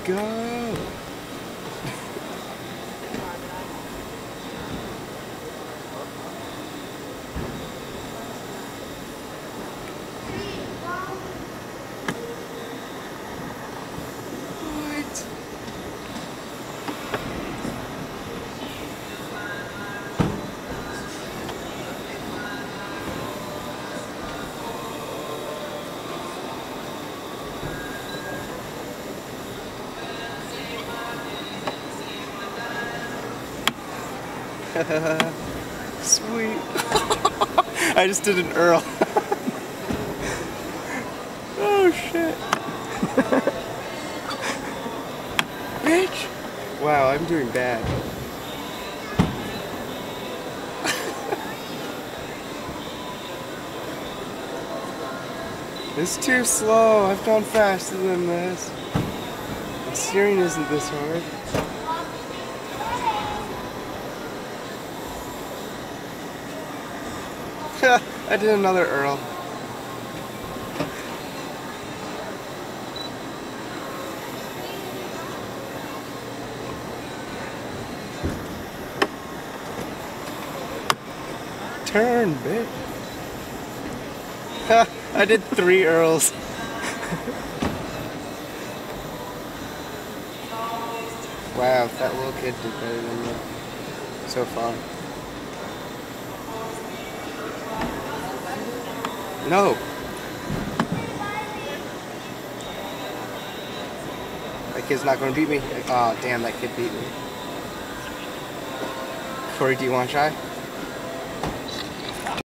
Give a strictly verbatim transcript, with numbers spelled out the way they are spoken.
go. What? Sweet. I just did an Earle. Oh shit. Bitch. Wow, I'm doing bad. It's too slow. I've gone faster than this. The steering isn't this hard. I did another Earle. Turn, bitch. I did three Earles. Wow, that little kid did better than me so far. No. That kid's not going to beat me. Oh, damn, that kid beat me. Corey, do you want to try?